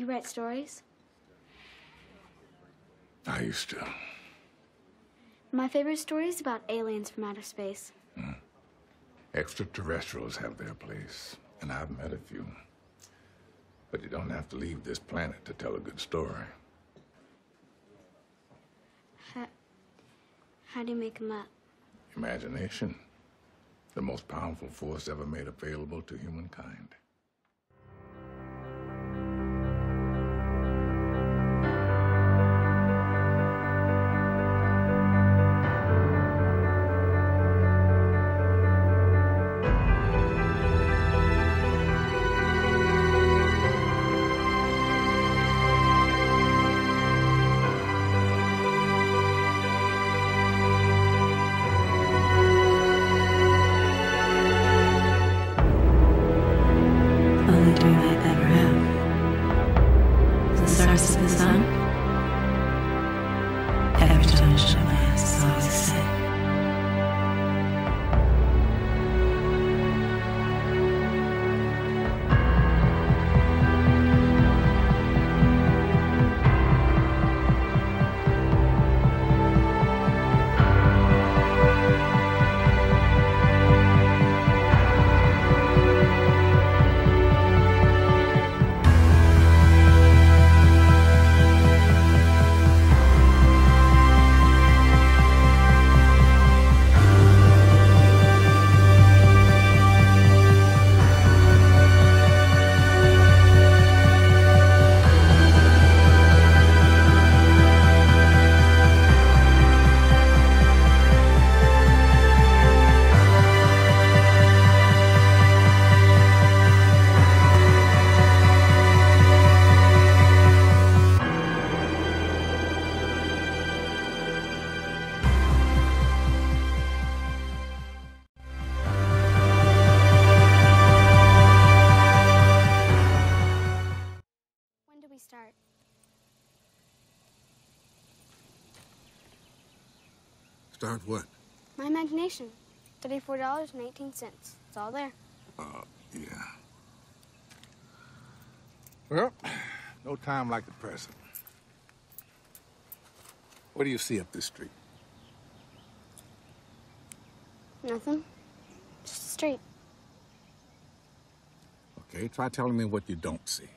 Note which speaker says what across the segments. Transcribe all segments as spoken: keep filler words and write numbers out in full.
Speaker 1: You write stories?
Speaker 2: I used to.
Speaker 1: My favorite story is about aliens from outer space.
Speaker 2: Mm. Extraterrestrials have their place, and I've met a few. But you don't have to leave this planet to tell a good story.
Speaker 1: How, how do you make them up?
Speaker 2: Imagination. The most powerful force ever made available to humankind.
Speaker 3: Only dream I'd ever have. The stars of the sun. Every time I shut my eyes, it's always the same.
Speaker 1: When do we start?
Speaker 2: Start what?
Speaker 1: My imagination. thirty-four dollars and eighteen cents. It's all there.
Speaker 2: Uh, yeah. Well, no time like the present. What do you see up this street?
Speaker 1: Nothing. Just a street.
Speaker 2: Okay, try telling me what you don't see.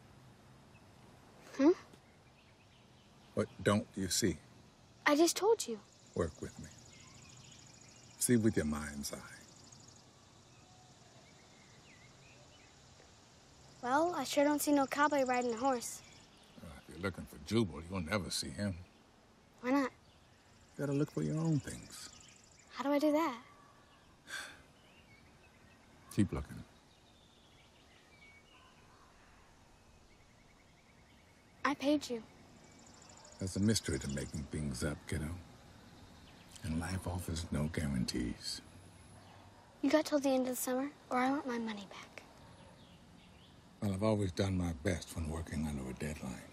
Speaker 1: Hmm?
Speaker 2: What don't you see?
Speaker 1: I just told you.
Speaker 2: Work with me. See with your mind's eye.
Speaker 1: Well, I sure don't see no cowboy riding a horse.
Speaker 2: Uh, if you're looking for Jubal, you'll never see him.
Speaker 1: Why not?
Speaker 2: You gotta look for your own things.
Speaker 1: How do I do that?
Speaker 2: Keep looking.
Speaker 1: I paid you.
Speaker 2: There's a mystery to making things up, kiddo. And life offers no guarantees.
Speaker 1: You got till the end of the summer, or I want my money back.
Speaker 2: Well, I've always done my best when working under a deadline.